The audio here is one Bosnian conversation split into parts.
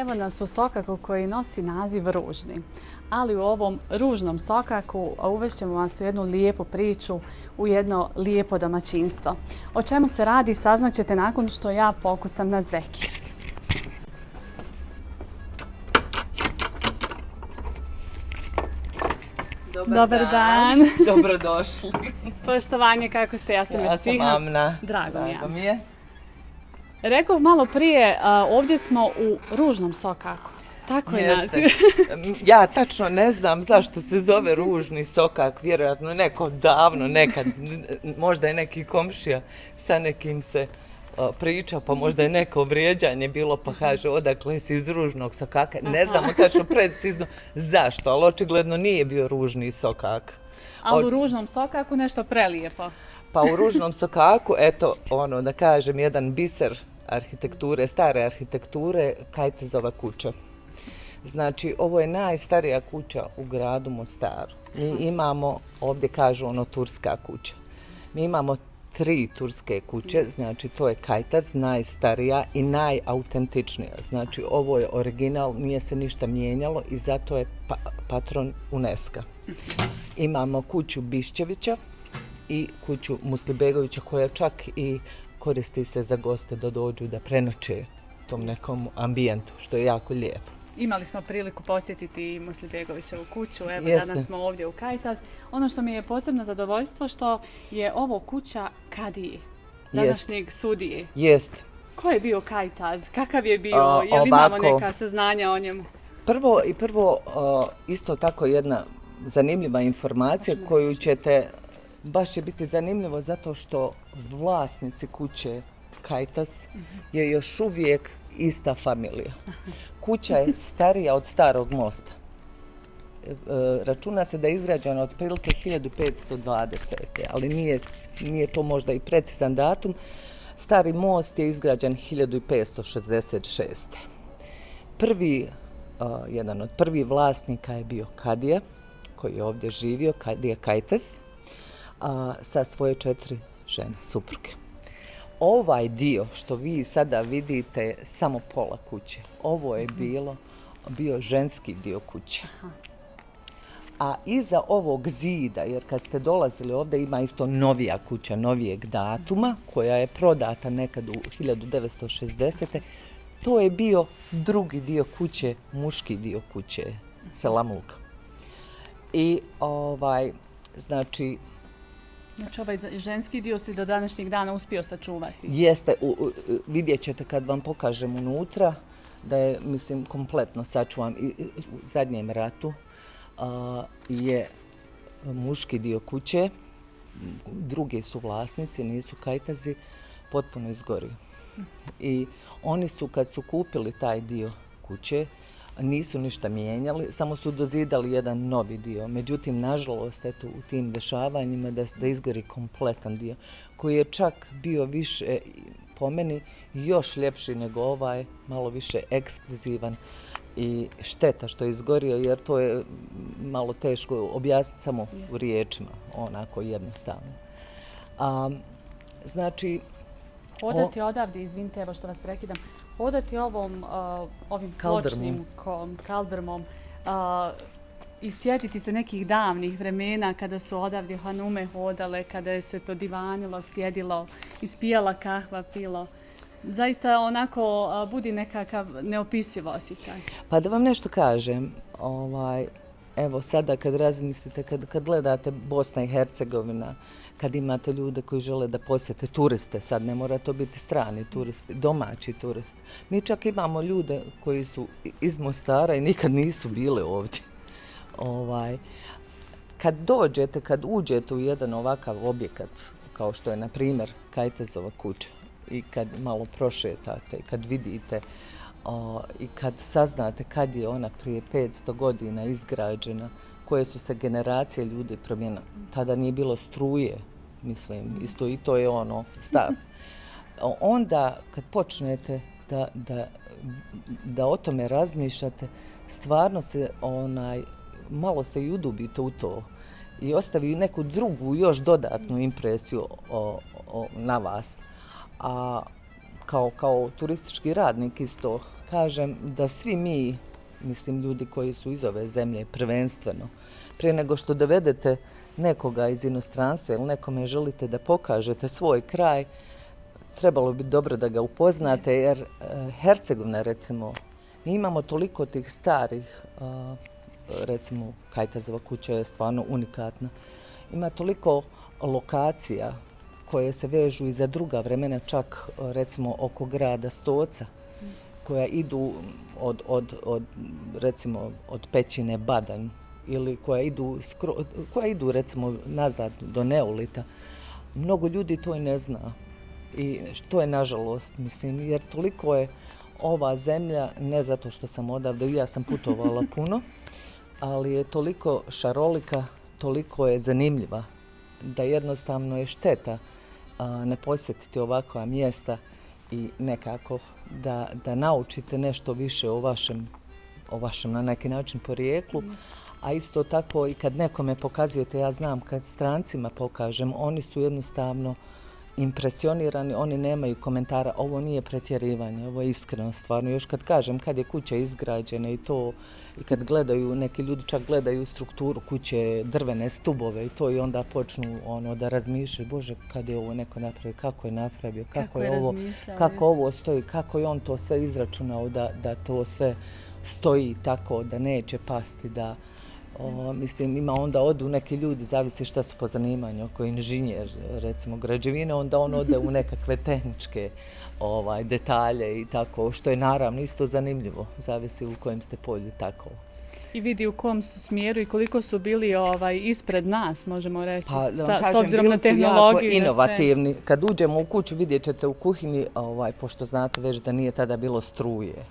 Evo nas u sokaku koji nosi naziv Ružni. Ali u ovom ružnom sokaku uvešćemo vas u jednu lijepu priču, u jedno lijepo domaćinstvo. O čemu se radi saznaćete nakon što ja pokucam na zveki. Dobar dan. Dobrodošli. Poštovanje, kako ste? Ja sam Mersiha. Ja sam Amna. Drago mi je. je. Rekao malo prije, ovdje smo u ružnom sokaku. Tako je naziv. Ja tačno ne znam zašto se zove ružni sokak. Vjerojatno neko davno, nekad, možda je neki komšija sa nekim se priča, pa možda je neko vrijeđanje bilo, pa kaže odakle si iz ružnog sokaka. Ne znamo tačno precizno zašto, ali očigledno nije bio ružni sokak. Ali u ružnom sokaku nešto prelijepo. Pa u ružnom sokaku, eto, da kažem, jedan biser arhitekture, stare arhitekture, Kajtezova kuća. Znači, ovo je najstarija kuća u gradu Mostaru. Mi imamo, ovdje kažu turska kuća. Mi imamo 3 turske kuće, znači to je Kajtaz, najstarija i najautentičnija. Znači, ovo je original, nije se ništa mijenjalo i zato je patron UNESCO. Imamo kuću Bišćevića i kuću Muslibegovića koja čak i koristi se za goste da dođu da prenoće tom nekom ambijentu, što je jako lijepo. Imali smo priliku posjetiti Muslibegovićevu kuću, evo danas smo ovdje u Kajtaz. Ono što mi je posebno zadovoljstvo što je ovo kuća kadije, današnjeg sudije. Jest. Ko je bio Kajtaz? Kakav je bio? Jel imamo neka saznanja o njemu? Prvo, isto tako jedna zanimljiva informacija koju ćete, baš će biti zanimljivo zato što vlasnici kuće Kajtaz je još uvijek ista familija. Kuća je starija od Starog mosta. Računa se da je izgrađena otprilike 1520. ali nije to možda i precizan datum. Stari most je izgrađen 1566. Jedan od prvih vlasnika je bio Kadija, koji je ovdje živio, Kadija Kajtez, sa svoje 4 žene, supruge. Ovaj dio što vi sada vidite je samo pola kuće. Ovo je bio ženski dio kuće. A iza ovog zida, jer kad ste dolazili ovdje ima isto novija kuća, novijeg datuma, koja je prodata nekad u 1960. To je bio drugi dio kuće, muški dio kuće, Selamuk. I znači, ovaj ženski dio si do današnjeg dana uspio sačuvati. Jeste, vidjet ćete kad vam pokažem unutra da je, mislim, kompletno sačuvan. U zadnjem ratu je muški dio kuće, drugi su vlasnici, nisu Kajtazi, potpuno izgorio. I oni su, kad su kupili taj dio kuće, nisu ništa mijenjali, samo su dozidali jedan novi dio. Međutim, nažalost, eto, u tim dešavanjima da izgori kompletan dio, koji je čak bio više, po meni, još ljepši nego ovaj, malo više ekskluzivan i šteta što je izgorio, jer to je malo teško objasniti samo u riječima, onako jednostavno. Znači, hodati odavde, izvinite, evo što vas prekidam, hodati ovim pločnim kaldrmom i sjetiti se nekih davnih vremena kada su odavde hanume hodale, kada je se to divanilo, sjedilo, ispijala kahva, pilo. Zaista onako budi nekakav neopisiv osjećaj. Pa da vam nešto kažem, evo sada kad razmislite, kad gledate Bosna i Hercegovina, kad imate ljude koji žele da posjete turiste, sad ne mora to biti strani turisti, domaći turisti. Mi čak imamo ljude koji su iz Mostara i nikad nisu bili ovdje. Kad dođete, kad uđete u jedan ovakav objekat, kao što je, na primjer, Kajtezova kuća, i kad malo prošetate, i kad vidite i kad saznate kad je ona prije 500 godina izgrađena, koje su se generacije ljudi promijenile. Tada nije bilo struje, mislim, isto i to je stav. Onda kad počnete da o tome razmišljate, stvarno se malo se i udubite u to i ostavi neku drugu, još dodatnu impresiju na vas. A kao turistički radnik isto kažem da svi mi, mislim ljudi koji su iz ove zemlje prvenstveno, prije nego što dovedete nekoga iz inostranstva ili nekome želite da pokažete svoj kraj, trebalo bi dobro da ga upoznate jer Hercegovina recimo, mi imamo toliko tih starih, recimo Kajtazova kuća je stvarno unikatna, ima toliko lokacija koje se vežu i za druga vremena, čak recimo oko grada Stoca, koja idu recimo od pećine Badanj ili koja idu recimo nazad do Neolita. Mnogo ljudi to i ne zna. I što je nažalost, mislim, jer toliko je ova zemlja, ne zato što sam odavde, i ja sam putovala puno, ali je toliko šarolika, toliko je zanimljiva, da jednostavno je šteta ne posjetiti ovakva mjesta i nekako da naučite nešto više o vašem na neki način porijeklu, a isto tako i kad nekome pokazujete, ja znam kad strancima pokažem, oni su jednostavno impresionirani, oni nemaju komentara, ovo nije pretjerivanje, ovo je iskreno stvarno. Još kad kažem kad je kuća izgrađena i to, i kad gledaju, neki ljudi čak gledaju strukturu kuće, drvene stubove i to i onda počnu da razmišljaju, Bože, kad je ovo neko napravio, kako je napravio, kako ovo stoji, kako je on to sve izračunao da to sve stoji tako, da neće pasti, da mislim, ima onda odu neki ljudi, zavisi šta su po zanimanju, ako je inženjer, recimo građevine, onda on ode u nekakve tehničke detalje i tako, što je naravno isto zanimljivo, zavisi u kojem ste polju tako. I vidi u kom su smjeru i koliko su bili ispred nas, možemo reći, s obzirom na tehnologiju. Jako inovativni. Kad uđemo u kuću vidjet ćete u kuhinji, pošto znate već da nije tada bilo struje,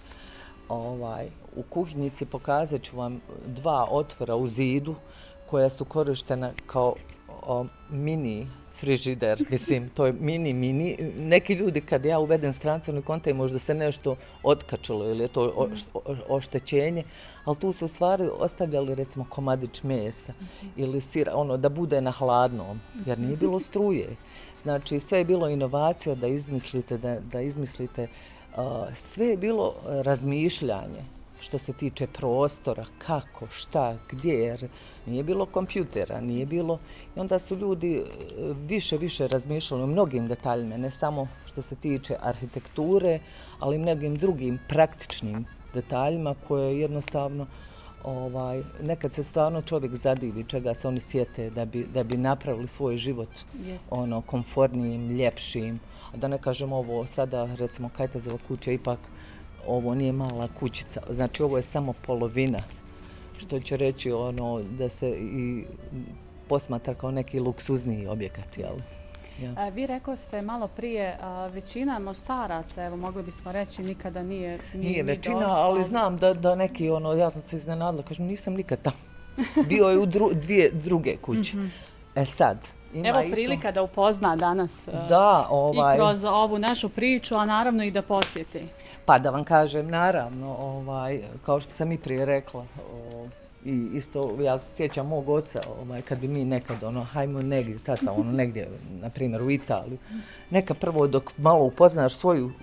u kuhinjici pokazat ću vam 2 otvora u zidu koja su korištena kao mini frižider, mislim, to je mini. Neki ljudi kad ja uvedem strancu oni kontaju možda se nešto otkačilo ili je to oštećenje, ali tu su u stvari ostavljali recimo komadić mesa ili sira, da bude na hladnom, jer nije bilo struje. Znači sve je bilo inovacija da izmislite, sve je bilo razmišljanje što se tiče prostora, kako, šta, gdje, jer nije bilo kompjutera, nije bilo. I onda su ljudi više razmišljali o mnogim detaljima, ne samo što se tiče arhitekture, ali i mnogim drugim praktičnim detaljima koje jednostavno nekad se stvarno čovjek zadivi čega se oni sjete da bi napravili svoj život komfornijim, ljepšim. Da ne kažem ovo sada, recimo Kajtazova kuća, ipak ovo nije mala kućica, znači ovo je samo polovina, što će reći da se i posmatra kao neki luksuzniji objekat, jel? Ja. Vi rekao ste malo prije, većina Mostaraca, evo mogli bismo reći, nikada nije većina, ali znam da neki, ja sam se iznenadila, kažem, nisam nikad tamo. Bio je u 2 druge kuće. Sad, evo prilika da upozna danas i kroz ovu našu priču, a naravno i da posjeti. Pa da vam kažem, naravno, kao što sam i prije rekla, i isto ja se sjećam mog oca, kad bi mi nekad, hajmo negdje, tata, negdje, na primjer u Italiju, neka prvo dok malo upoznaš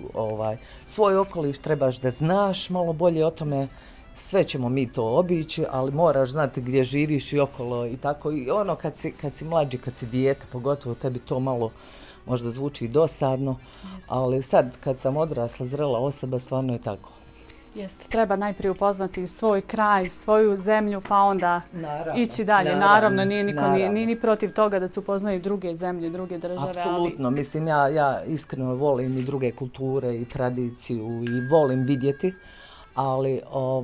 svoj okoliš, trebaš da znaš malo bolje o tome, sve ćemo mi to obići, ali moraš znati gdje živiš i okolo i tako. I kad si mlađi, kad si dijete, pogotovo tebi to malo možda zvuči dosadno, ali sad kad sam odrasla, zrela osoba, stvarno je tako. Jeste, treba najprije upoznati svoj kraj, svoju zemlju, pa onda ići dalje. Naravno, nije ni protiv toga da se upoznaju druge zemlje, druge države. Apsolutno, mislim, ja iskreno volim i druge kulture i tradiciju i volim vidjeti, ali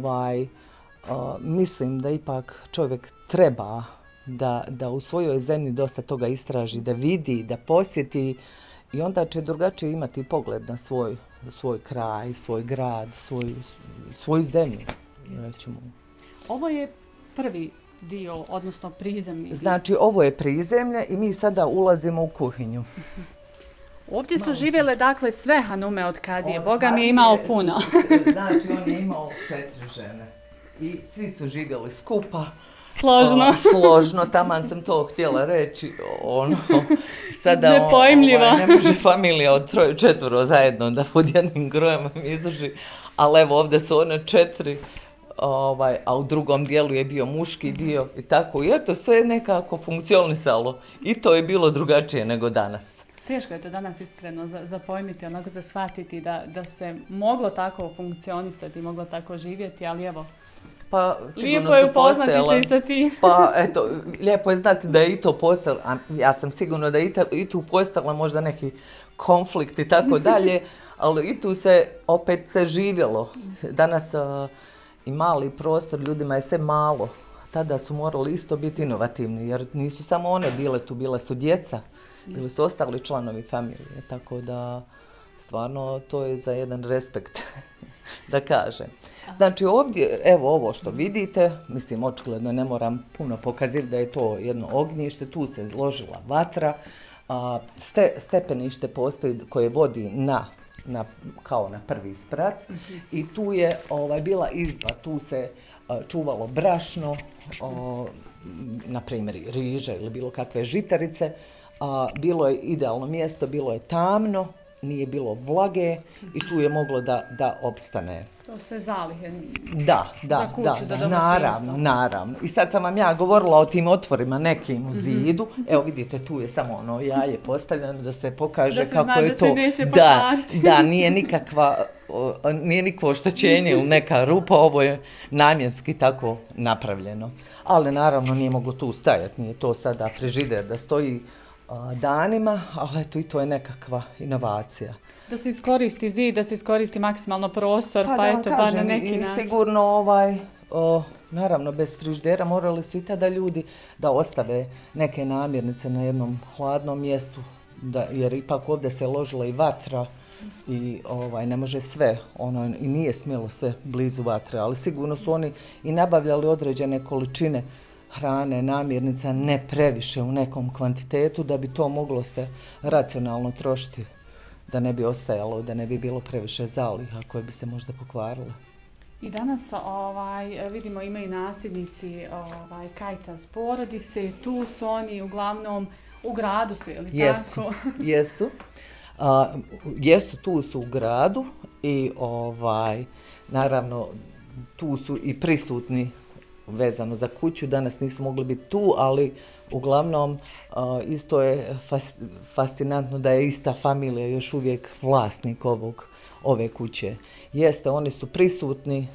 mislim da ipak čovjek treba da u svojoj zemlji dosta toga istraži, da vidi, da posjeti i onda će drugačije imati pogled na svoj kraj, svoj grad, svoju zemlju. Ovo je prvi dio, odnosno prizemni dio. Znači, ovo je prizemlje i mi sada ulazimo u kuhinju. Ovdje su živjele, dakle, sve hanume od Kadije. Boga mi je imao puno. Znači, on je imao 4 žene. I svi su živjeli skupa, Složno, taman sam to htjela reći, sada nepojmljivo. Ne može familija od 3-4 zajedno da pod jednim grojem izdrži, ali evo ovdje su one 4, a u drugom dijelu je bio muški dio i tako, i eto sve je nekako funkcionisalo i to je bilo drugačije nego danas. Teško je to danas iskreno zapojmiti, onako za shvatiti da se moglo tako funkcionisati, moglo tako živjeti, ali evo, pa, lijepo je upoznati se i sa tim. Pa eto, lijepo je znati da je i to postalo, a ja sam sigurna da je i tu postala možda neki konflikt i tako dalje, ali i tu se opet se živjelo. Danas i mali prostor, ljudima je sve malo. Tada su morali isto biti inovativni, jer nisu samo one bile tu, bile su djeca, bili su ostali članovi familije, tako da stvarno to je za jedan respekt, da kažem. Znači ovdje, evo ovo što vidite, mislim očigledno ne moram puno pokazati da je to jedno ognjište, tu se ložila vatra, stepenište postoji koje vodi kao na prvi sprat i tu je bila izba, tu se čuvalo brašno, na primjer riže ili bilo kakve žitarice, bilo je idealno mjesto, bilo je tamno, nije bilo vlage i tu je moglo da opstane. To se zalihe za kuću, za domaćinstvo. Naravno. I sad sam vam ja govorila o tim otvorima nekim u zidu. Evo vidite, tu je samo ono jaje postavljeno da se pokaže kako je to. Da, nije nikakvo oštećenje ili neka rupa, ovo je namjenski tako napravljeno. Ali naravno nije moglo tu stajati, nije to sada frižider da stoji danima, ali eto i to je nekakva inovacija. Da se iskoristi zid, da se iskoristi maksimalno prostor, pa eto, ba na neki način. Sigurno, naravno, bez frižidera morali su i tada ljudi da ostave neke namirnice na jednom hladnom mjestu, jer ipak ovdje se ložila i vatra i ne može sve, i nije smjelo sve blizu vatre, ali sigurno su oni i nabavljali određene količine hrane, namirnica, ne previše u nekom kvantitetu da bi to moglo se racionalno trošiti, da ne bi ostajalo, da ne bi bilo previše zaliha koje bi se možda pokvarile. I danas vidimo imaju nasljednici Kajtaz porodice, tu su oni uglavnom u gradu su, ili tako? Jesu, tu su u gradu i naravno tu su i prisutni vezano za kuću, danas nisu mogli biti tu, ali uglavnom isto je fascinantno da je ista familija još uvijek vlasnik ove kuće. Jeste, oni su prisutni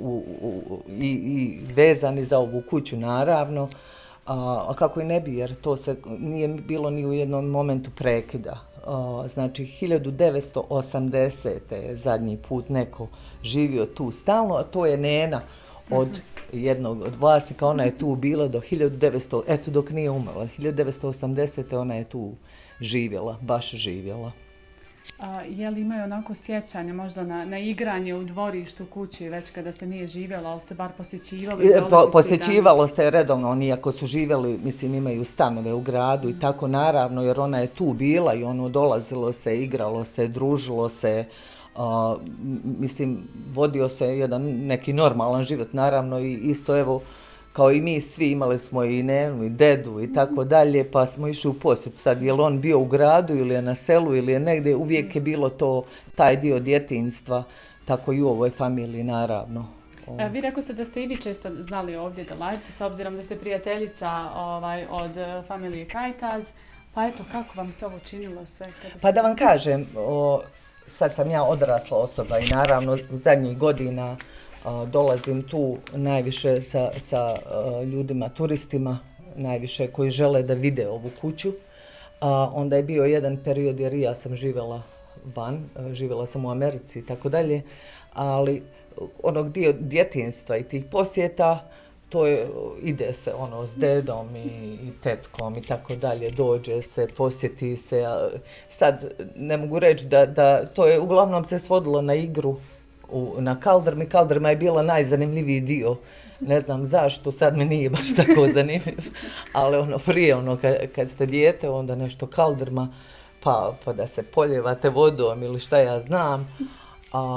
i vezani za ovu kuću naravno, a kako i ne bi, jer to se nije bilo ni u jednom momentu prekida. Znači 1980. je zadnji put neko živio tu stalno, a to je nena od jednog od vlasnika, ona je tu bila do 1900, eto dok nije umrla, 1980. ona je tu živjela, baš živjela. Je li imaju onako sjećanje možda na igranje u dvorištu kući već kada se nije živjela, ali se bar posjećivalo? Posjećivalo se redovno, oni ako su živjeli, mislim imaju stanove u gradu i tako naravno, jer ona je tu bila i dolazilo se, igralo se, družilo se, mislim, vodio se jedan neki normalan život, naravno i isto evo, kao i mi svi imali smo i nenu i dedu i tako dalje, pa smo išli u posjet. Sad, je li on bio u gradu ili je na selu ili je negdje, uvijek je bilo to, taj dio djetinjstva, tako i u ovoj familiji, naravno. Vi rekao ste da ste i vi često znali ovdje dolaziti, s obzirom da ste prijateljica od familije Kajtaz, pa eto, kako vam se ovo činilo sve? Pa da vam kažem, sad sam ja odrasla osoba i naravno zadnjih godina dolazim tu najviše sa ljudima, turistima, najviše koji žele da vide ovu kuću. Onda je bio jedan period jer ja sam živjela van, živjela sam u Americi i tako dalje, ali onog dio djetinjstva i tih posjeta, to je, ide se s dedom i tetkom i tako dalje, dođe se, posjeti se. Sad ne mogu reći da to je uglavnom se svodilo na igru na kaldrmi. Kaldrma je bila najzanimljiviji dio. Ne znam zašto, sad mi nije baš tako zanimljiv, ali prije kad ste dijete, onda nešto kaldrma, pa da se poljevate vodom ili šta ja znam.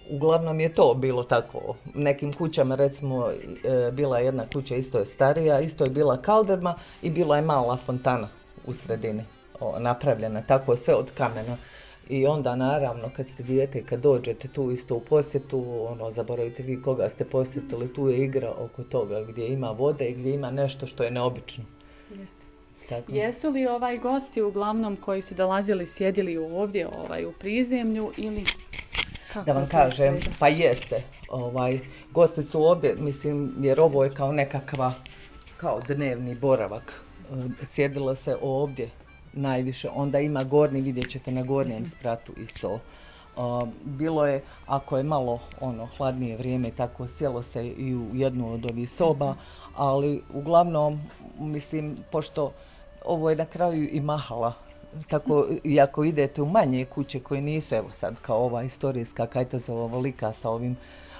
uglavnom je to bilo tako. Nekim kućama, recimo, bila je jedna kuća, isto je starija, isto je bila kalderma i bila je mala fontana u sredini napravljena, tako sve od kamena. I onda naravno kad ste dijete, kad dođete tu isto u posjetu, zaboravite vi koga ste posjetili, tu je igra oko toga gdje ima vode i gdje ima nešto što je neobično. Jeste. Jesu li gosti uglavnom koji su dolazili, sjedili ovdje u prizemlju ili... Da vam kažem, pa jeste. Gosti su ovdje, mislim, jer ovo je kao nekakva, kao dnevni boravak. Sjedilo se ovdje najviše, onda ima gornji, vidjet ćete na gornjem spratu isto. Bilo je, ako je malo hladnije vrijeme, tako sjelo se i u jednu od ovih soba, ali uglavnom, mislim, pošto ovo je na kraju i mahala, tako i ako idete u manje kuće koje nisu, evo sad kao ova istorijska Kajtazova velika sa ovim,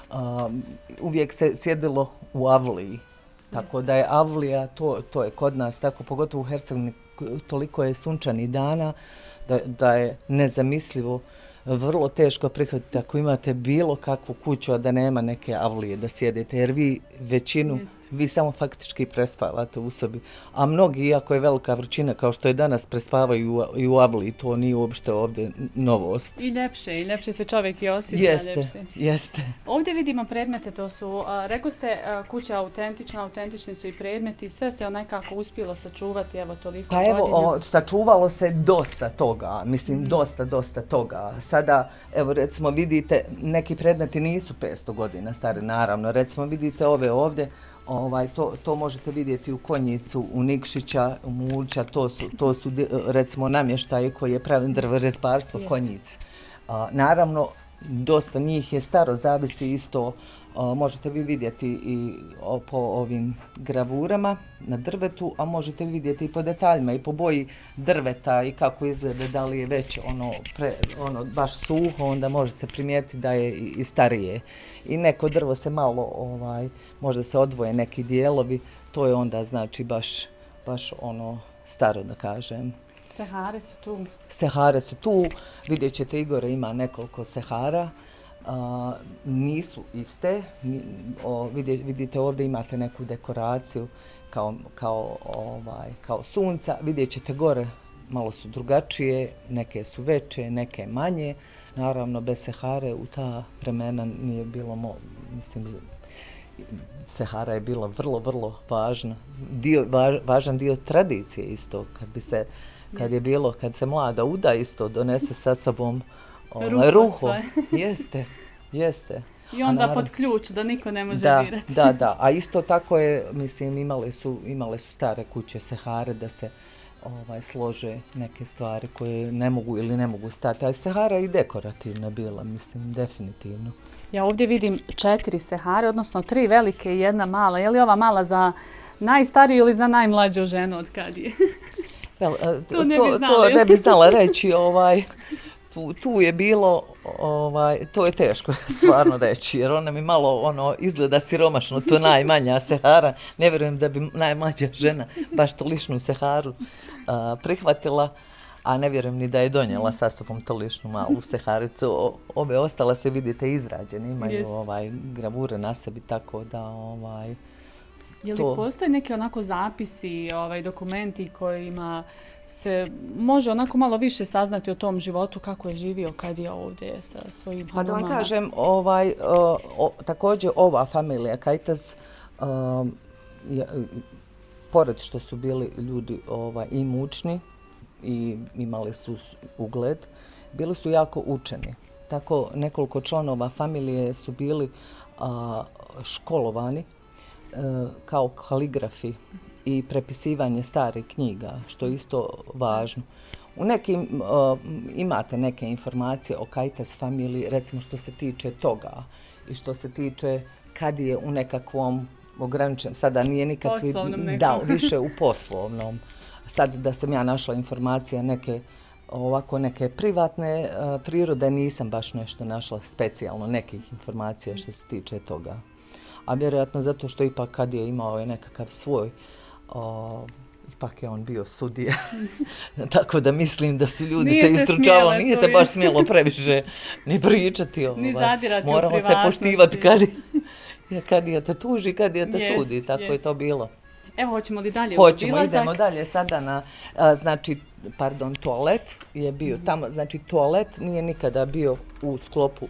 uvijek se sjedilo u avliji. Tako da je avlija, to je kod nas, tako pogotovo u Hercegovini, toliko je sunčanih dana da je nezamislivo, vrlo teško prihvatiti ako imate bilo kakvu kuću, a da nema neke avlije da sjedete, jer vi većinu, vi samo faktički prespavate u sobi. A mnogi, iako je velika vrućina, kao što je danas, prespavaju i u avliji, to nije uopšte ovdje novost. I ljepše se čovjek i osjeća ljepše. Jeste. Ovdje vidimo predmete, to su, rekao ste, kuća autentični su i predmeti, sve se nekako uspjelo sačuvati, evo toliko godina. Pa evo, sačuvalo se dosta toga, mislim, dosta toga. Sada, evo recimo vidite, neki predmeti nisu 500 godina stari, naravno. Recimo vidite ove ovdje, to možete vidjeti u Konjicu, u Nikšića, u Mulča, to su recimo namještaje koji je pravim drvorezbarstvo Konjic. Naravno, dosta njih je staro, zavisi isto, možete vi vidjeti i po ovim gravurama na drvetu, a možete vidjeti i po detaljima i po boji drveta i kako izgleda, da li je već baš suho, onda može se primijetiti da je i starije. I neko drvo se malo, možda se odvoje neki dijelovi, to je onda znači baš staro, da kažem. Sehare su tu. Sehare su tu, vidjet ćete Igore ima nekoliko sehara, nisu iste, vidite ovdje imate neku dekoraciju kao sunca, vidjet ćete gore malo su drugačije, neke su veće, neke manje, naravno bez sehare u ta vremena nije bilo, mislim, sehara je bila vrlo važna, važan dio tradicije isto, kad se mlada uda isto donese sa sobom ruho. Jeste. I onda pod ključ da niko ne može dirati. Da. A isto tako je, mislim, imale su stare kuće sehare da se slože neke stvari koje ne mogu stati. A sehara je i dekorativna bila, mislim, definitivno. Ja ovdje vidim 4 sehare, odnosno 3 velike i jedna mala. Je li ova mala za najstariju ili za najmlađu ženu od kad je? To ne bi znala reći, tu je bilo, to je teško stvarno reći, jer ona mi malo izgleda siromašno, to najmanja sehara, ne vjerujem da bi najmlađa žena baš toličnu seharu prihvatila, a ne vjerujem ni da je donijela sa sobom toličnu malu seharicu. Ove ostale se vidite izrađene, imaju gravure na sebi, tako da... Je li postoje neki onako zapisi, dokumenti kojima se može onako malo više saznati o tom životu, kako je živio kad je ovdje sa svojim hanumama? Pa da vam kažem, također ova familija Kajtaz, pored što su bili ljudi i mučni i imali su ugled, bili su jako učeni. Tako nekoliko članova familije su bili školovani kao kaligrafi i prepisivanje starih knjiga, što je isto važno. U nekim imate neke informacije o Kajtaz familiji, recimo što se tiče toga i što se tiče kad je u nekakvom ograničenom, sada nije nikakvi, da, više u poslovnom. Sad da sam ja našla informacije neke privatne prirode, nisam baš nešto našla specijalno nekih informacija što se tiče toga. A vjerojatno zato što ipak kad je imao nekakav svoj ipak je on bio sudija. Tako da mislim da su ljudi se istručavali, nije se baš smjelo previše ni pričati. Ni zadirati moramo u privatnosti. Se poštivati kad je te tuži, kad je te sudi, tako je to bilo. Evo, hoćemo li dalje? Hoćemo, idemo dalje sada na, znači, toalet je bio tamo, znači toalet nije nikada bio u sklopu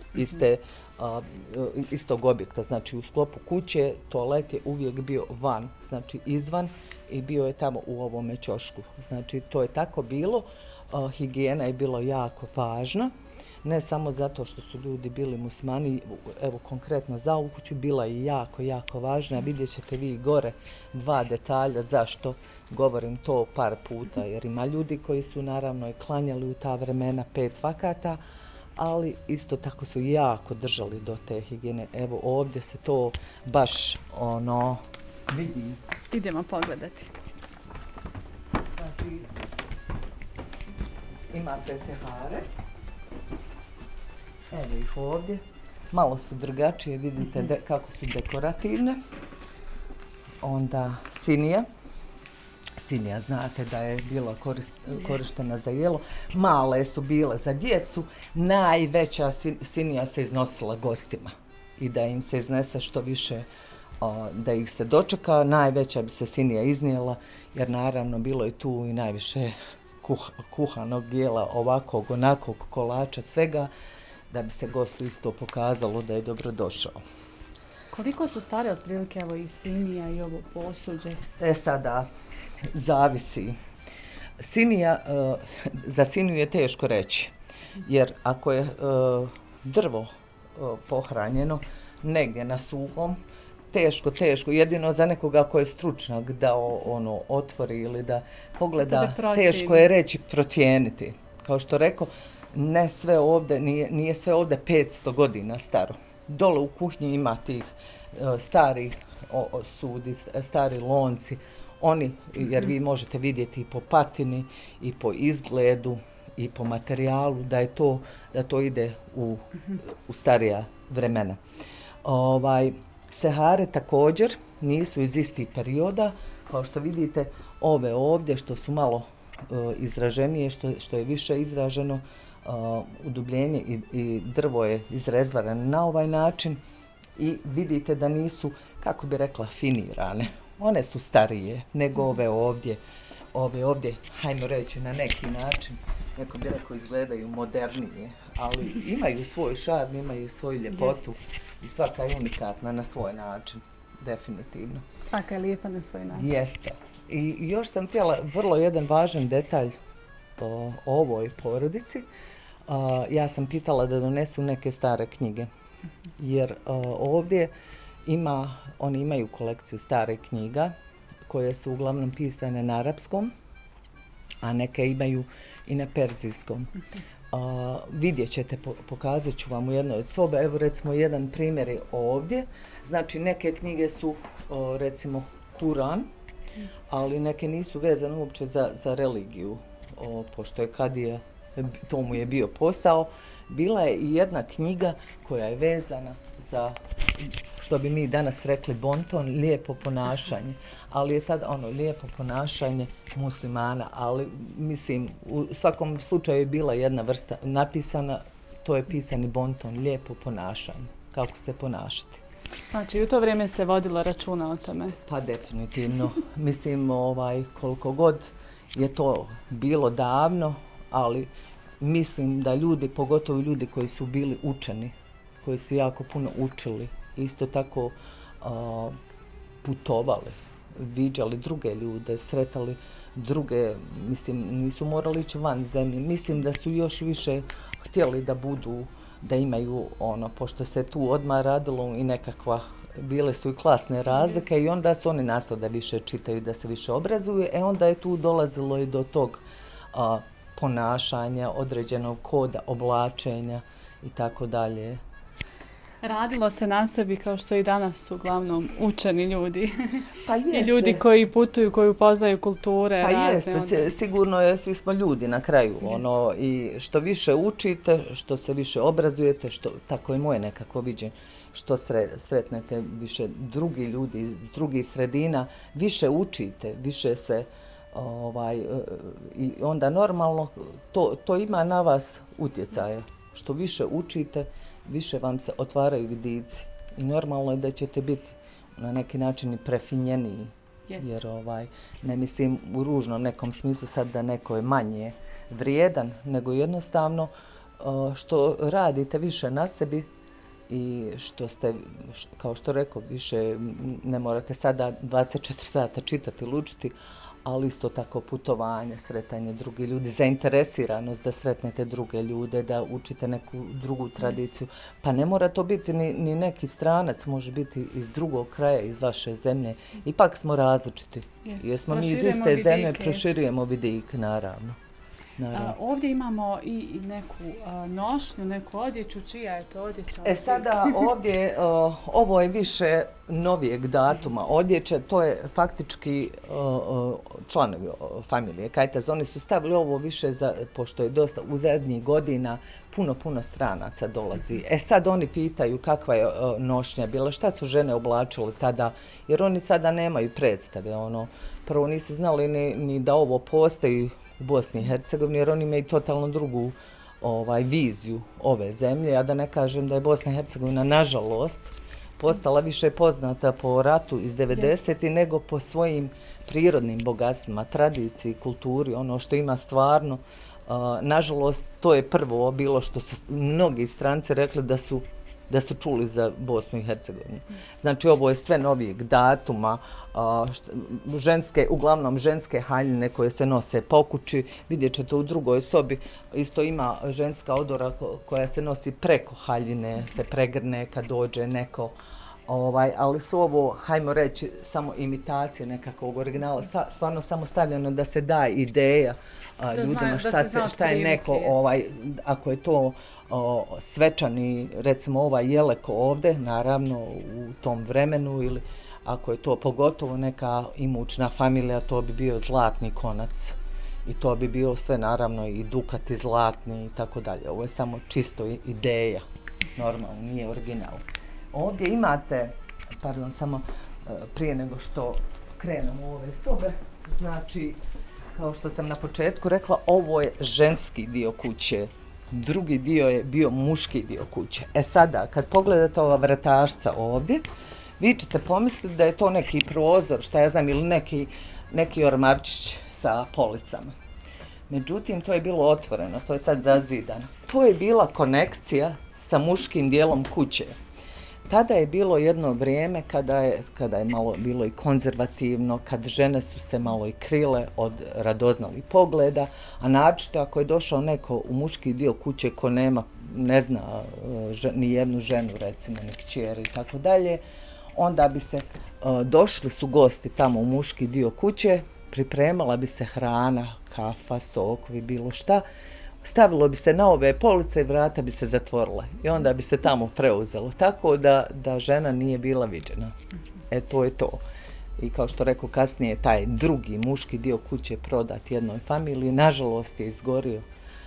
istog objekta, znači u sklopu kuće, toalet je uvijek bio van, znači izvan i bio je tamo u ovome ćošku. Znači to je tako bilo, higijena je bilo jako važna, ne samo zato što su ljudi bili muslimani, evo konkretno za ovu kuću bila je jako, jako važna. Vidjet ćete vi gore 2 detalja zašto govorim to par puta, jer ima ljudi koji su naravno i klanjali u ta vremena 5 vakata, ali isto tako su jako držali do te higijene. Evo ovdje se to baš vidi. Idemo pogledati. Znači, imate sehare. Evo ih ovdje. Malo su drugačije, vidite kako su dekorativne. Onda sinija. Sinija znate da je bila korištena za jelo. Male su bile za djecu. Najveća sinija se iznosila gostima. I da im se iznese što više, da ih se dočeka. Najveća bi se sinija iznijela, jer naravno bilo je tu i najviše kuhanog jela, ovakvog, onakvog, kolača, svega, da bi se gostu isto pokazalo da je dobro došao. Koliko su stare otprilike evo i sinija i ovo posuđe? Sada zavisi. Sinija, za siniju je teško reći, jer ako je drvo pohranjeno negdje na suhom, teško, jedino za nekoga ko je stručnjak da otvori ili da pogleda, teško je reći, procijeniti. Kao što rekao, ne sve ovdje, nije sve ovdje 500 godina staro. Dole u kuhinji ima tih stari sudi, stari lonci, oni, jer vi možete vidjeti i po patini, i po izgledu, i po materijalu, da to ide u starija vremena. Sehare također nisu iz istih perioda, kao što vidite ove ovdje što su malo izraženije, što je više izraženo, udubljenje i drvo je izrezvarano na ovaj način i vidite da nisu, kako bi rekla, finirane. One su starije nego ove ovdje. Ove ovdje, hajmo reći na neki način, neko bi rekao izgledaju modernije, ali imaju svoj šarm, imaju svoju ljepotu i svaka je unikatna na svoj način, definitivno. Svaka je lijepa na svoj način. Jeste. I još sam htjela vrlo jedan važan detalj o ovoj porodici. Ja sam pitala da donesu neke stare knjige, jer ovdje oni imaju kolekciju starih knjiga koje su uglavnom pisane na arapskom, a neke imaju i na perzijskom. Vidjet ćete, pokazat ću vam u jednoj od sobe, evo recimo jedan primjer je ovdje, znači neke knjige su recimo Kuran, ali neke nisu vezane uopće za religiju, pošto je kadija, to mu je bio posao. Bila je i jedna knjiga koja je vezana za, što bi mi danas rekli bonton, lijepo ponašanje, ali je tada lijepo ponašanje muslimana, ali mislim u svakom slučaju je bila jedna vrsta napisana, to je pisani bonton, lijepo ponašanje, kako se ponašati. Znači, u to vrijeme se vodilo računa o tome? Pa definitivno. Mislim, koliko god je to bilo davno, ali mislim da ljudi, pogotovo ljudi koji su bili učeni, koji su jako puno učili, isto tako putovali, viđali druge ljude, sretali druge, mislim, nisu morali ići van zemlje. Mislim da su još više htjeli da budu, da imaju pošto se tu odmah radilo i nekakva, bile su i klasne razlike i onda su oni nastali da više čitaju, da se više obrazuju, onda je tu dolazilo i do tog ponašanja, određenog koda, oblačenja i tako dalje. Radilo se na sebi kao što i danas uglavnom učeni ljudi. Pa jeste. I ljudi koji putuju, koji upoznaju kulture. Pa jeste, sigurno je, svi smo ljudi na kraju. I što više učite, što se više obrazujete, tako je moje nekako viđenje, što sretnete više drugi ljudi iz drugih sredina, više učite, više se I onda normalno to ima na vas utjecaja. Što više učite, više vam se otvaraju vidici. I normalno je da ćete biti na neki način i prefinjeniji. Jer ne mislim u ružnom nekom smislu sad da neko je manje vrijedan, nego jednostavno što radite više na sebi i što ste, kao što rekao, više ne morate sada 24 sata čitati, lučiti, ali isto tako putovanje, sretanje drugih ljudi, zainteresiranost da sretnete druge ljude, da učite neku drugu tradiciju. Pa ne mora to biti ni neki stranac, može biti iz drugog kraja, iz vaše zemlje. Ipak smo različiti. Jesmo mi iz iste zemlje, proširujemo vidike, naravno. Ovdje imamo i neku nošnju, neku odjeću. Čija je to odjeća? Sada ovdje, ovo je više novijeg datuma odjeće, to je faktički članovi familije Kajtaz. Oni su stavili ovo više, pošto je dosta u zadnjih godina puno stranaca dolazi. Sad oni pitaju kakva je nošnja bila, šta su žene oblačile tada, jer oni sada nemaju predstave. Prvo nisu znali ni da ovo postoji u Bosni i Hercegovini, jer oni imaju totalno drugu viziju ove zemlje, a da ne kažem da je Bosna i Hercegovina, nažalost, postala više poznata po ratu iz 90. nego po svojim prirodnim bogatstvima, tradiciji, kulturi, ono što ima stvarno. Nažalost, to je prvo bilo što su mnogi stranci rekli da su čuli za Bosnu i Hercegovinu. Znači, ovo je sve novijeg datuma, uglavnom ženske haljine koje se nose po kući. Vidjet ćete u drugoj sobi, isto ima ženska odora koja se nosi preko haljine, se pregrne kad dođe neko. Ali su ovo, hajmo reći, samo imitacije nekakvog originala, stvarno samo stavljeno da se da ideja ljudima šta je neko, ako je to svečani, recimo ovaj jeleko ovdje, naravno u tom vremenu, ili ako je to pogotovo neka imućna familija, to bi bio zlatni konac i to bi bio sve naravno i dukati zlatni i tako dalje. Ovo je samo čisto ideja, normalno, nije original. Ovdje imate, samo prije nego što krenemo u ove sobe, znači, kao što sam na početku rekla, ovo je ženski dio kuće, drugi dio je bio muški dio kuće. Sada, kad pogledate ova vratašca ovdje, vi ćete pomisliti da je to neki prozor, šta ja znam, ili neki ormarčić sa policama. Međutim, to je bilo otvoreno, to je sad zazidano. To je bila konekcija sa muškim dijelom kuće. Tada je bilo jedno vrijeme kada je malo bilo i konzervativno, kad žene su se malo i krile od radoznalih pogleda, a naročito ako je došao neko u muški dio kuće ko ne zna ni jednu ženu, recimo, ni kćeri i tako dalje, onda bi se, došli su gosti tamo u muški dio kuće, pripremala bi se hrana, kafa, sokovi, bilo šta, stavilo bi se na ove police i vrata bi se zatvorila i onda bi se tamo preuzelo. Tako da žena nije bila viđena. To je to. I kao što rekao kasnije, taj drugi muški dio kuće prodat jednoj familiji, nažalost je izgorio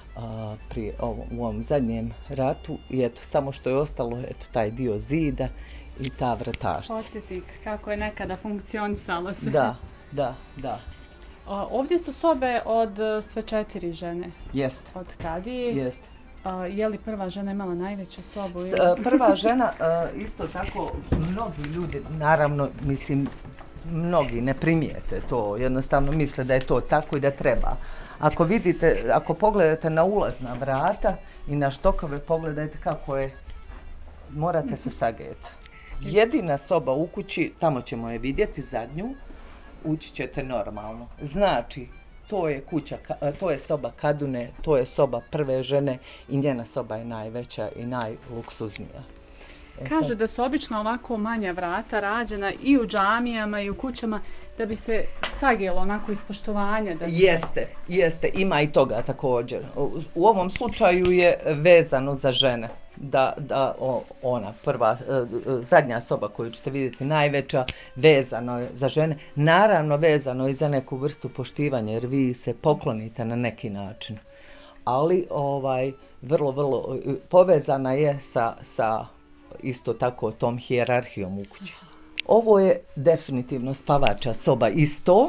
u ovom zadnjem ratu i eto, samo što je ostalo, taj dio zida i ta vratašca. Podsjetnik kako je nekada funkcionisalo se. Da. Ovdje su sobe od sve 4 žene. Jeste. Od kadije. Jeste. Je li prva žena imala najveću sobu? Prva žena, isto tako, mnogi ljudi, naravno, mislim, mnogi ne primijete to, jednostavno misle da je to tako i da treba. Ako pogledate na ulazna vrata i na štokove, pogledajte kako je, morate se sageti. Jedina soba u kući, tamo ćemo je vidjeti, zadnju, ući ćete normalno. Znači, to je soba Kadune, to je soba prve žene i njena soba je najveća i najluksuznija. Kažu da su obično ovako manja vrata rađena i u džamijama i u kućama da bi se sagijelo onako iz poštovanja. Jeste, ima i toga također. U ovom slučaju je vezano za žene. Da ona prva, zadnja soba koju ćete vidjeti, najveća, vezano je za žene. Naravno vezano i za neku vrstu poštivanja jer vi se poklonite na neki način. Ali vrlo povezana je sa isto tako tom hijerarhijom u kući. Ovo je definitivno spavača soba isto.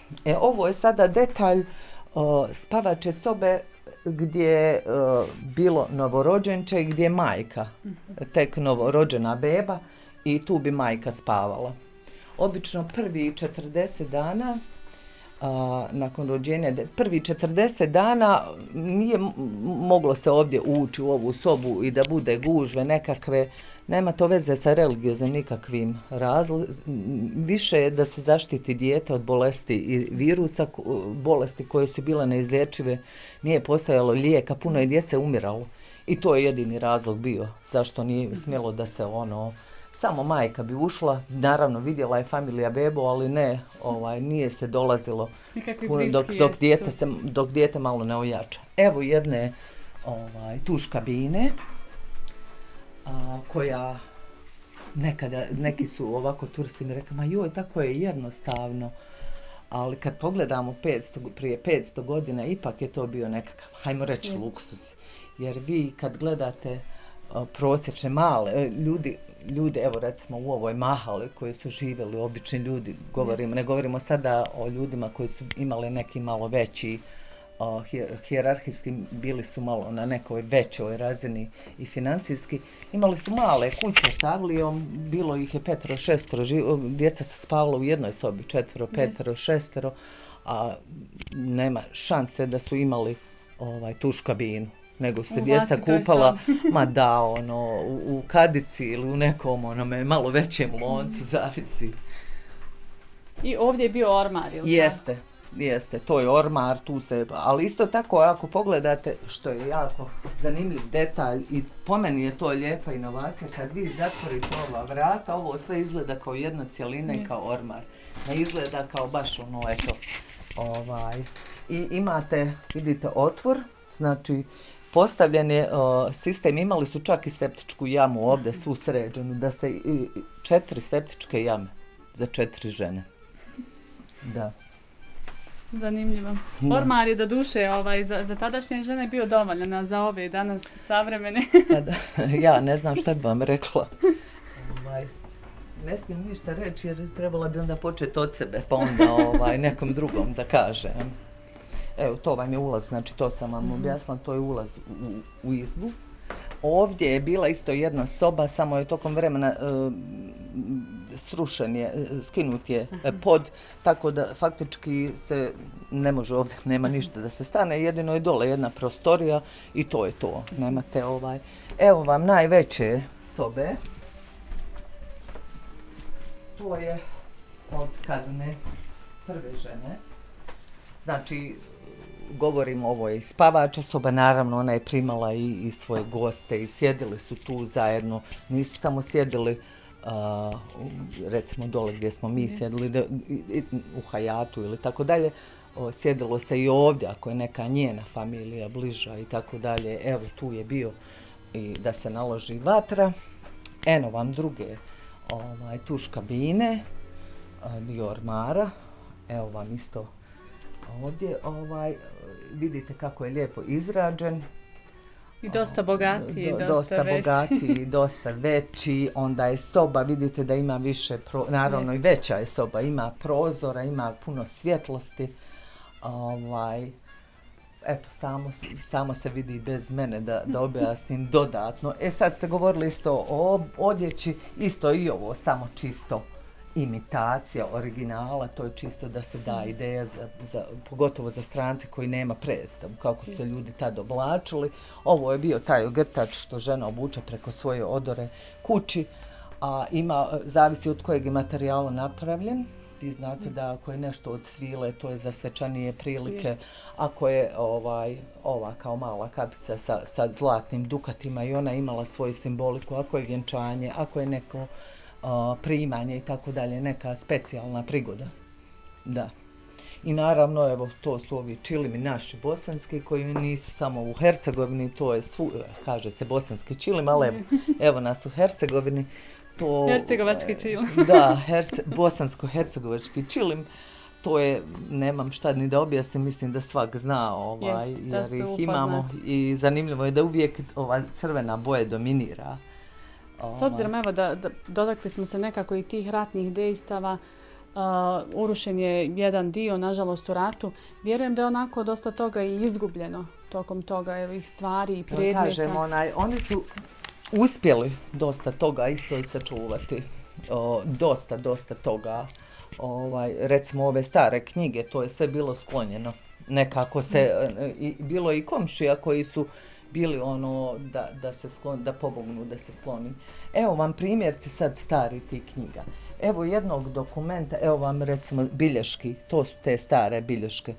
Ovo je sada detalj spavače sobe gdje je bilo novorođenče i gdje je majka, tek novorođena beba i tu bi majka spavala. Obično prvi 40 dana nakon rođenja, prvi 40 dana nije moglo se ovdje ući u ovu sobu i da bude gužve nekakve, nema to veze sa religioznim nikakvim više je da se zaštiti dijete od bolesti i virusa, bolesti koje su bile neizlječive, nije postojalo lijeka, puno je djece umiralo i to je jedini razlog bio zašto nije smjelo da se samo majka bi ušla, naravno vidjela je familija bebu, ali ne, nije se dolazilo dok dijete malo ne ojača. Evo jedne tuš kabine koja nekada, neki su ovako turisti mi rekli, ma joj, tako je jednostavno, ali kad pogledamo prije 500 godina, ipak je to bio nekakav, hajmo reći, luksus. Jer vi kad gledate prosječne male ljudi, evo recimo u ovoj mahali koji su živjeli, obični ljudi, ne govorimo sada o ljudima koji su imali neki malo veći, hijerarhijski bili su malo na nekoj većoj razini i financijski, imali su male kuće s avlijom, bilo ih je 5-6, djeca su spavala u jednoj sobi, 4, 5, 6, a nema šanse da su imali tuš kabinu, nego su se djeca kupala, u kadici ili u nekom malo većem loncu, zavisi. I ovdje je bio ormar, ili Jeste, to je ormar, ali isto tako ako pogledate, što je jako zanimljiv detalj i po meni je to lijepa inovacija, kad vi zatvorite ova vrata, ovo sve izgleda kao jedna cjelina i kao ormar. Ne izgleda kao baš I imate, vidite, otvor, znači postavljen je sistem, imali su čak i septičku jamu ovdje svu sređenu, da se 4 septičke jame za 4 žene. Da. Zanimljivo. Ormar je do duše za tadašnje žene bio dovoljan, a za ove danas savremene. Ja ne znam šta bi vam rekla. Ne smijem ništa reći jer trebala bi onda početi od sebe, pa onda nekom drugom da kažem. Evo, to vam je ulaz, znači to sam vam objasnila, to je ulaz u izbu. Ovdje je bila isto jedna soba, samo je tokom vremena skinut je pod, tako da faktički se ne može ovdje, nema ništa da se stane, jedino je dole jedna prostorija i to je to. Nemate Evo vam najveće sobe. To je od Kadune, prve žene. Znači, govorimo, ovo je i spavača soba, naravno ona je primala i svoje goste i sjedili su tu zajedno, nisu samo sjedili recimo dole gdje smo mi sjedili u Hayatu ili tako dalje, sjedilo se i ovdje ako je neka njena familija bliža i tako dalje. Evo tu je bio i da se naloži vatra. Eno vam druge tuš kabine, dio ormara, evo vam isto ovdje, vidite kako je lijepo izrađen. I dosta bogatiji, dosta veći, onda je soba, vidite da ima više, naravno i veća je soba, ima prozora, ima puno svjetlosti. Eto, samo se vidi bez mene da objasnim dodatno. Sad ste govorili isto o odjeći, isto i ovo, samo čisto imitacija originala, to je čisto da se da ideja, pogotovo za strance koji nema predstavu, kako su se ljudi tad oblačili. Ovo je bio taj ogrtač što žena obuče preko svoje odore kući, a zavisi od kojeg je materijala napravljen. Vi znate da ako je nešto od svile, to je za svečanije prilike. Ako je ova kao mala kapica sa zlatnim dukatima i ona imala svoju simboliku, ako je vjenčanje, ako je neko primanje i tako dalje, neka specijalna prigoda. Da. I naravno, evo, to su ovi čilimi naši bosanski koji nisu samo u Hercegovini, to je kaže se bosanski čilim, ali evo nas u Hercegovini. Hercegovački čilim. Da, bosansko-hercegovački čilim. To je, nemam šta ni da objasnim, mislim da svak zna, jer ih imamo i zanimljivo je da uvijek ova crvena boja dominira. S obzirom, evo, da dotakli smo se nekako i tih ratnih dejstava, urušen je jedan dio, nažalost, u ratu. Vjerujem da je onako dosta toga i izgubljeno tokom toga, ovih stvari i predmeta. Kažem, oni su uspjeli dosta toga isto i sačuvati. Dosta toga. Recimo ove stare knjige, to je sve bilo sklonjeno. Nekako se, bilo i komšija koji su bili da pomognu da se skloni. Evo vam primjerci sad stari tih knjiga. Evo jednog dokumenta, evo vam recimo bilješki, to su te stare bilješke,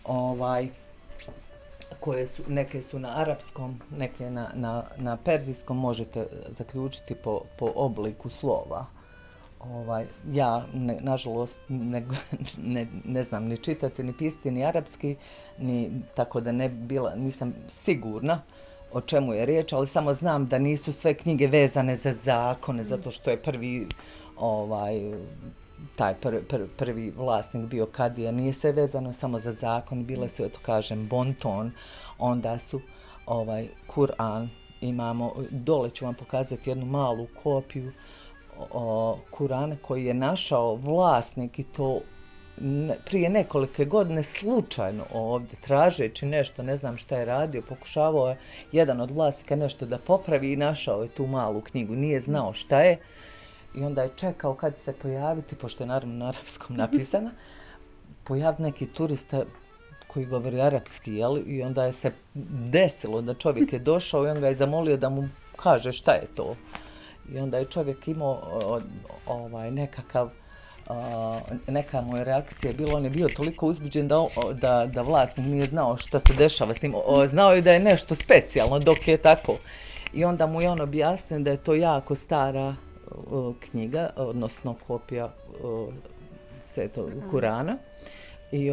koje su, neke su na arapskom, neke na perzijskom, možete zaključiti po obliku slova. Ja, nažalost, ne znam ni čitati, ni pisati, ni arapski, tako da nisam sigurna o čemu je riječ, ali samo znam da nisu sve knjige vezane za zakone, zato što je taj prvi vlasnik bio kadija, nije sve vezano samo za zakon, bile su, eto kažem, bonton, onda su Kur'an, imamo, dole ću vam pokazati jednu malu kopiju Kur'ana koji je našao vlasnik i to prije nekolike godine slučajno ovdje, tražeći nešto, ne znam šta je radio, pokušavao je jedan od vlasnika nešto da popravi i našao je tu malu knjigu, nije znao šta je i onda je čekao kad će se pojaviti, pošto je naravno na arapskom napisana, pojaviti neki turista koji govori arapski, jel? I onda je se desilo da čovjek je došao i on ga je zamolio da mu kaže šta je to. I onda je čovjek imao neka mu je reakcija bila, on je bio toliko uzbuđen da vlasnik nije znao šta se dešava s njim. Znao je da je nešto specijalno dok je tako. I onda mu je on objasnio da je to jako stara knjiga, odnosno kopija Svetog Kurana. I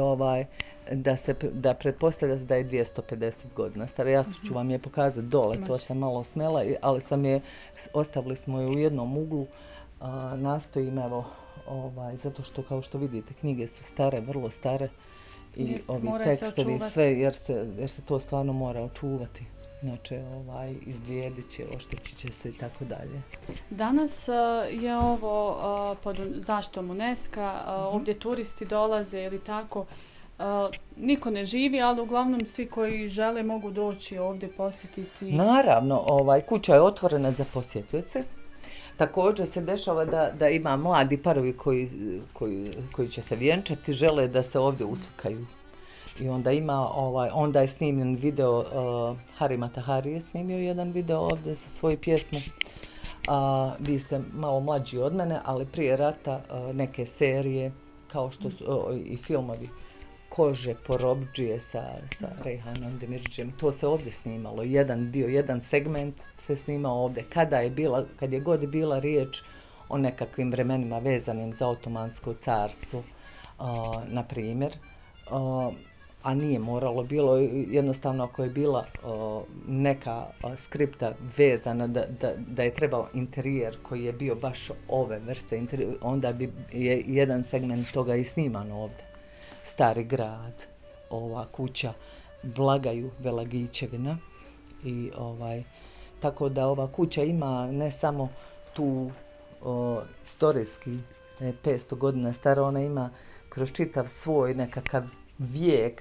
da pretpostavlja se da je 250 godina stara. Ja ću vam je pokazati dole, to sam malo smela, ali ostavili smo je u jednom uglu. Nastojim, evo, zato što kao što vidite knjige su stare, vrlo stare i ovi tekstovi sve, jer se to stvarno mora očuvati. Inače, izlijedit će, oštetit će se i tako dalje. Danas je ovo pod zaštitom UNESCO-a, ovdje turisti dolaze ili tako. Niko ne živi, ali uglavnom svi koji žele mogu doći ovdje posjetiti. Naravno, kuća je otvorena za posjetioce. Također se dešava da ima mladi parovi koji će se vjenčati, žele da se ovdje uslikaju. I onda je snimljen video, Harima Tahari je snimio jedan video ovdje sa svoju pjesmu. Vi ste malo mlađi od mene, ali prije rata neke serije, kao što su i filmovi Kože, Porobdžije sa Rejhanom Demirđijem, to se ovdje snimalo. Jedan segment se snimao ovdje. Kad je god bila riječ o nekakvim vremenima vezanim za Otomansko carstvo, na primjer, a nije moralo, bilo jednostavno ako je bila neka skripta vezana da je trebao interijer koji je bio baš ove vrste, onda bi je jedan segment toga i sniman ovdje. Stari grad, ova kuća Blagaju Velagićevina i tako da ova kuća ima ne samo tu istorijski 500 godina stara, ona ima kroz čitav svoj nekakav vijek,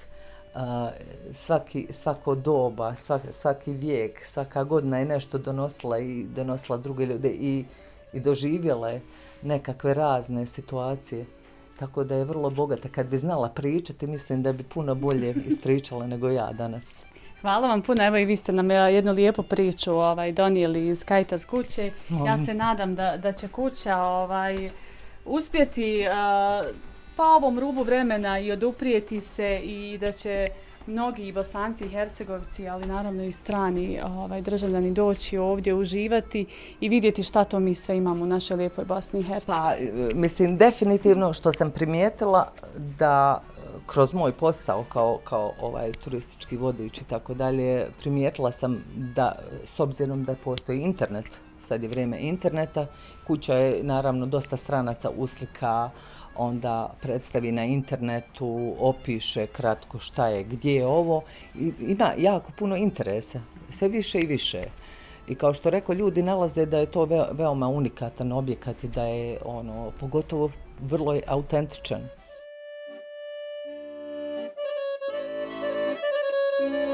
svako doba, svaki vijek, svaka godina je nešto donosila druge ljude i doživjela je nekakve razne situacije. Tako da je vrlo bogata. Kad bi znala pričati, mislim da bi puno bolje ispričala nego ja danas. Hvala vam puno. Evo i vi ste nam jednu lijepu priču donijeli iz Kajtas kuće. Ja se nadam da će kuća uspjeti pa ovom rubu vremena i oduprijeti se i da će mnogi i Bosanci i Hercegovci, ali naravno i strani državljani doći ovdje uživati i vidjeti šta to mi sve imamo u našoj lijepoj Bosni i Hercegovini. Pa, mislim, definitivno što sam primijetila da kroz moj posao kao turistički vodič i tako dalje, primijetila sam da s obzirom da postoji internet, sad je vrijeme interneta, kuća je naravno dosta stranaca uslika, onda predstavi na internetu, opiše kratko šta je, gdje je ovo. Ima jako puno interesa, sve više i više. I kao što rekao, ljudi nalaze da je to veoma unikatan objekat i da je pogotovo vrlo je autentičan.